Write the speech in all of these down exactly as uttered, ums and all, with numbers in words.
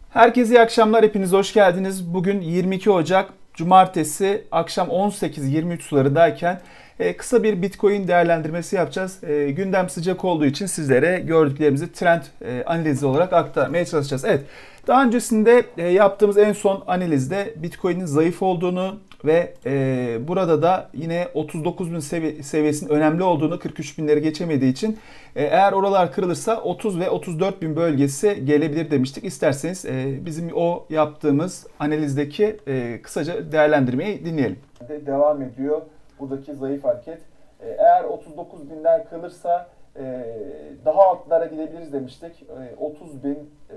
Herkese iyi akşamlar, hepiniz hoş geldiniz. Bugün yirmi iki Ocak Cumartesi akşam on sekiz yirmi üç sularındayken e, kısa bir Bitcoin değerlendirmesi yapacağız. E, gündem sıcak olduğu için sizlere gördüklerimizi trend e, analizi olarak aktarmaya çalışacağız. Evet, daha öncesinde e, yaptığımız en son analizde Bitcoin'in zayıf olduğunu ve e, burada da yine otuz dokuz bin sevi seviyesinin önemli olduğunu, kırk üç binleri geçemediği için e, eğer oralar kırılırsa otuz ve otuz dört bin bölgesi gelebilir demiştik. İsterseniz e, bizim o yaptığımız analizdeki e, kısaca değerlendirmeyi dinleyelim. Devam ediyor buradaki zayıf hareket. E, eğer otuz dokuz binler kırılırsa e, daha altlara gidebiliriz demiştik. E, otuz bin, e,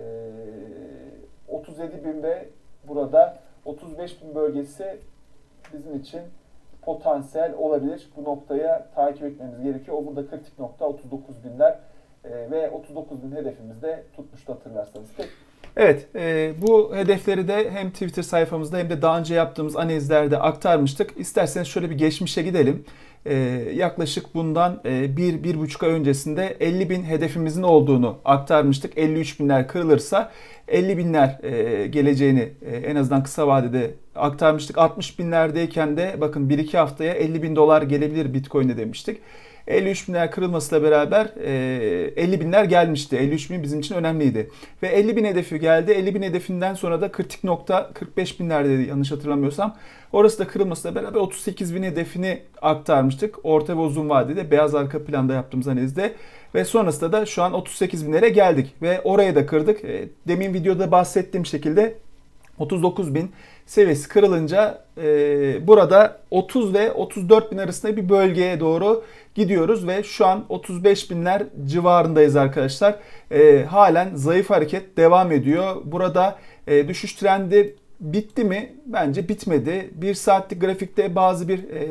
otuz yedi bin ve burada otuz beş bin bölgesi bizim için potansiyel olabilir. Bu noktaya takip etmemiz gerekiyor. O burada kritik nokta otuz dokuz binler e, ve otuz dokuz bin hedefimizde tutmuştu hatırlarsanız. Peki. Evet, e, bu hedefleri de hem Twitter sayfamızda hem de daha önce yaptığımız analizlerde aktarmıştık. İsterseniz şöyle bir geçmişe gidelim. E, yaklaşık bundan e, bir bir buçuk ay öncesinde elli bin hedefimizin olduğunu aktarmıştık. elli üç binler kırılırsa elli binler e, geleceğini e, en azından kısa vadede aktarmıştık. altmış binlerdeyken de bakın bir iki haftaya elli bin dolar gelebilir Bitcoin'de demiştik. elli üç binler kırılmasıyla beraber elli binler gelmişti. elli üç bin bizim için önemliydi. Ve elli bin hedefi geldi. elli bin hedefinden sonra da kritik nokta kırk beş binlerdeydi yanlış hatırlamıyorsam. Orası da kırılmasıyla beraber otuz sekiz bin hedefini aktarmıştık. Orta ve uzun vadede beyaz arka planda yaptığımız analizde. Ve sonrasında da şu an otuz sekiz binlere geldik. Ve orayı da kırdık. Demin videoda bahsettiğim şekilde otuz dokuz bin seviyesi kırılınca e, burada otuz ve otuz dört bin arasında bir bölgeye doğru gidiyoruz ve şu an otuz beş binler civarındayız arkadaşlar. E, halen zayıf hareket devam ediyor. Burada e, düşüş trendi bitti mi? Bence bitmedi. Bir saatlik grafikte bazı bir e,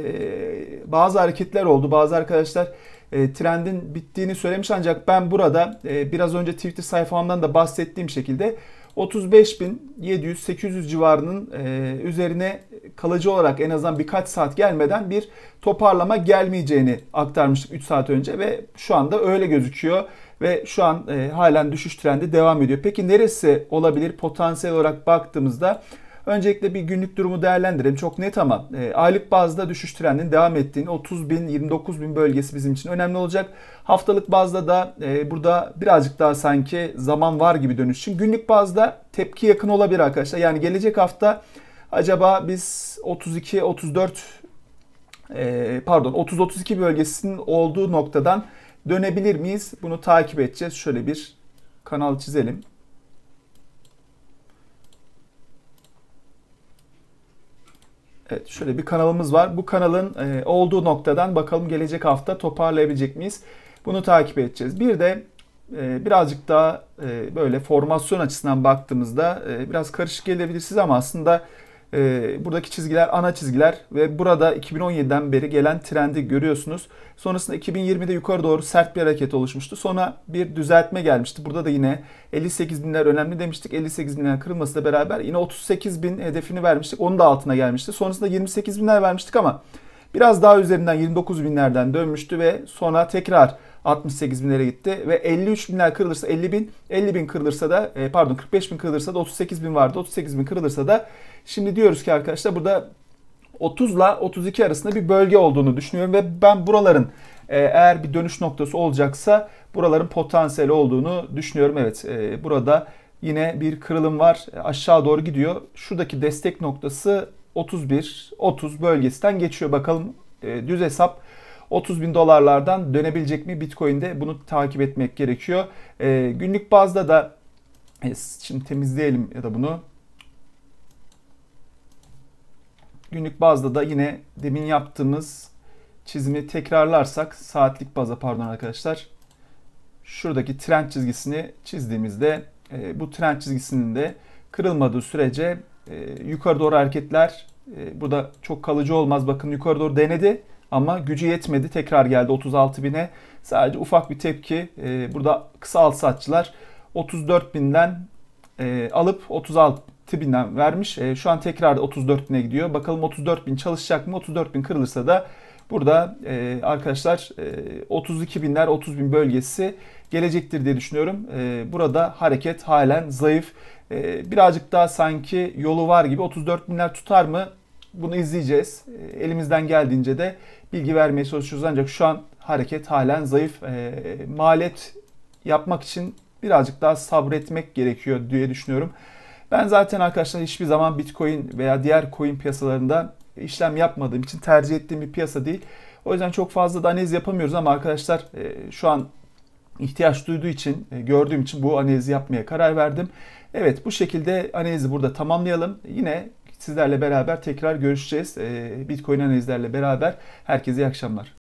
bazı hareketler oldu. Bazı arkadaşlar e, trendin bittiğini söylemiş ancak ben burada e, biraz önce Twitter sayfamdan da bahsettiğim şekilde otuz beş bin yedi yüz sekiz yüz civarının e, üzerine kalıcı olarak en azından birkaç saat gelmeden bir toparlama gelmeyeceğini aktarmıştık üç saat önce ve şu anda öyle gözüküyor ve şu an e, halen düşüş trendi devam ediyor. Peki neresi olabilir potansiyel olarak baktığımızda? Öncelikle bir günlük durumu değerlendirelim. Çok net ama e, aylık bazda düşüş trendinin devam ettiğini, otuz bin yirmi dokuz bin bölgesi bizim için önemli olacak. Haftalık bazda da e, burada birazcık daha sanki zaman var gibi dönüş için. Günlük bazda tepki yakın olabilir arkadaşlar. Yani gelecek hafta acaba biz otuz iki otuz dört e, pardon otuz otuz iki bölgesinin olduğu noktadan dönebilir miyiz? Bunu takip edeceğiz. Şöyle bir kanal çizelim. Evet, şöyle bir kanalımız var. Bu kanalın e, olduğu noktadan bakalım gelecek hafta toparlayabilecek miyiz? Bunu takip edeceğiz. Bir de e, birazcık daha e, böyle formasyon açısından baktığımızda e, biraz karışık gelebilir size ama aslında e, buradaki çizgiler ana çizgiler ve burada iki bin on yediden beri gelen trendi görüyorsunuz. Sonrasında iki bin yirmide yukarı doğru sert bir hareket oluşmuştu. Sonra bir düzeltme gelmişti. Burada da yine elli sekiz binler önemli demiştik. elli sekiz binler kırılmasıyla beraber yine otuz sekiz bin hedefini vermiştik. Onun da altına gelmişti. Sonrasında yirmi sekiz binler vermiştik ama biraz daha üzerinden yirmi dokuz binlerden dönmüştü ve sonra tekrar altmış sekiz binlere gitti ve elli üç binler kırılırsa elli bin, elli bin kırılırsa da pardon kırk beş bin kırılırsa da otuz sekiz bin vardı. otuz sekiz bin kırılırsa da şimdi diyoruz ki arkadaşlar burada otuz ile otuz iki arasında bir bölge olduğunu düşünüyorum ve ben buraların eğer bir dönüş noktası olacaksa buraların potansiyel olduğunu düşünüyorum. Evet, burada yine bir kırılım var. Aşağı doğru gidiyor. Şuradaki destek noktası otuz bir otuz bölgesinden geçiyor. Bakalım düz hesap otuz bin dolarlardan dönebilecek mi Bitcoin'de? Bunu takip etmek gerekiyor. Günlük bazda da şimdi temizleyelim ya da bunu. Günlük bazda da yine demin yaptığımız çizimi tekrarlarsak saatlik baza pardon arkadaşlar. Şuradaki trend çizgisini çizdiğimizde e, bu trend çizgisinin de kırılmadığı sürece e, yukarı doğru hareketler e, burada çok kalıcı olmaz. Bakın yukarı doğru denedi ama gücü yetmedi. Tekrar geldi otuz altı bine. Sadece ufak bir tepki. E, burada kısa al satçılar otuz dört binden e, alıp otuz altı binden vermiş. E, şu an tekrar otuz dört bine gidiyor. Bakalım otuz dört bin çalışacak mı? otuz dört bin kırılırsa da Burada e, arkadaşlar e, otuz iki binler otuz bin bölgesi gelecektir diye düşünüyorum. E, burada hareket halen zayıf. E, birazcık daha sanki yolu var gibi. otuz dört binler tutar mı? Bunu izleyeceğiz. E, elimizden geldiğince de bilgi vermeye çalışıyoruz. Ancak şu an hareket halen zayıf. E, maliyet yapmak için birazcık daha sabretmek gerekiyor diye düşünüyorum. Ben zaten arkadaşlar hiçbir zaman Bitcoin veya diğer coin piyasalarında işlem yapmadığım için tercih ettiğim bir piyasa değil. O yüzden çok fazla da analiz yapamıyoruz ama arkadaşlar şu an ihtiyaç duyduğu için, gördüğüm için bu analizi yapmaya karar verdim. Evet, bu şekilde analizi burada tamamlayalım. Yine sizlerle beraber tekrar görüşeceğiz. Bitcoin analizlerle beraber. Herkese iyi akşamlar.